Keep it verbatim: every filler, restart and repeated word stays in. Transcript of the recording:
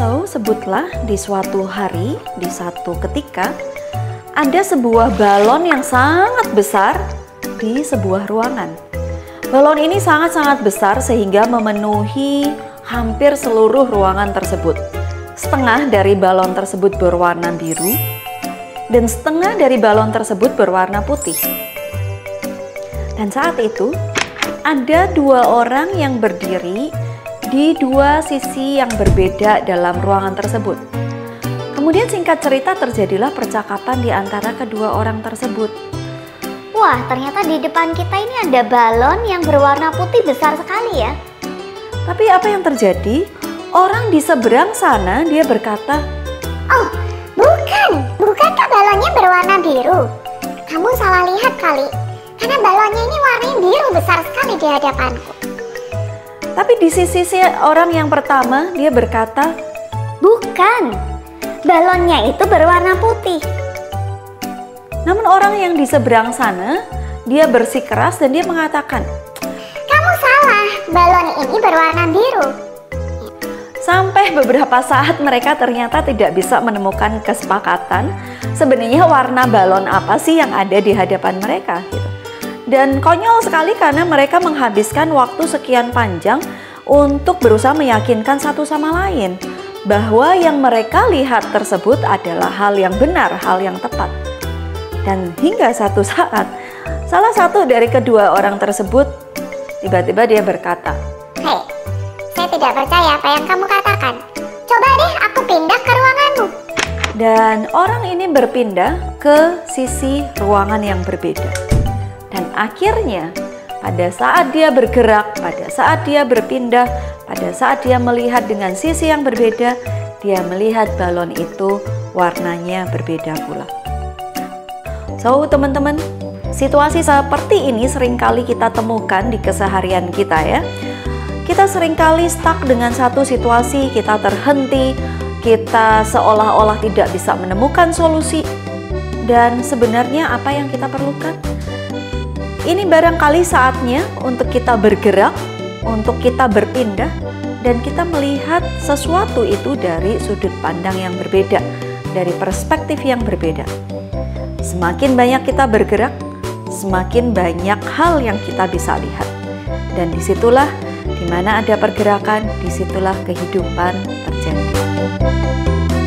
So, sebutlah di suatu hari, di satu ketika, ada sebuah balon yang sangat besar di sebuah ruangan. Balon ini sangat-sangat besar sehingga memenuhi hampir seluruh ruangan tersebut. Setengah dari balon tersebut berwarna biru, dan setengah dari balon tersebut berwarna putih. Dan saat itu, ada dua orang yang berdiri di dua sisi yang berbeda dalam ruangan tersebut. Kemudian singkat cerita terjadilah percakapan di antara kedua orang tersebut. Wah, ternyata di depan kita ini ada balon yang berwarna putih besar sekali ya. Tapi apa yang terjadi? Orang di seberang sana dia berkata, "Oh, bukan, bukankah balonnya berwarna biru? Kamu salah lihat kali, karena balonnya ini warnanya biru besar sekali di hadapanku." Tapi di sisi orang yang pertama dia berkata, "Bukan, balonnya itu berwarna putih." Namun orang yang di seberang sana dia bersikeras dan dia mengatakan, "Kamu salah, balon ini berwarna biru." Sampai beberapa saat mereka ternyata tidak bisa menemukan kesepakatan sebenarnya warna balon apa sih yang ada di hadapan mereka gitu. Dan konyol sekali karena mereka menghabiskan waktu sekian panjang untuk berusaha meyakinkan satu sama lain bahwa yang mereka lihat tersebut adalah hal yang benar, hal yang tepat. Dan hingga satu saat, salah satu dari kedua orang tersebut tiba-tiba dia berkata, "Hei, saya tidak percaya apa yang kamu katakan. Coba deh aku pindah ke ruanganmu." Dan orang ini berpindah ke sisi ruangan yang berbeda. Dan akhirnya pada saat dia bergerak, pada saat dia berpindah, pada saat dia melihat dengan sisi yang berbeda, dia melihat balon itu warnanya berbeda pula. So teman-teman, situasi seperti ini seringkali kita temukan di keseharian kita ya. Kita seringkali stuck dengan satu situasi, kita terhenti, kita seolah-olah tidak bisa menemukan solusi. Dan sebenarnya apa yang kita perlukan? Ini barangkali saatnya untuk kita bergerak, untuk kita berpindah, dan kita melihat sesuatu itu dari sudut pandang yang berbeda, dari perspektif yang berbeda. Semakin banyak kita bergerak, semakin banyak hal yang kita bisa lihat. Dan disitulah, di mana ada pergerakan, disitulah kehidupan terjadi.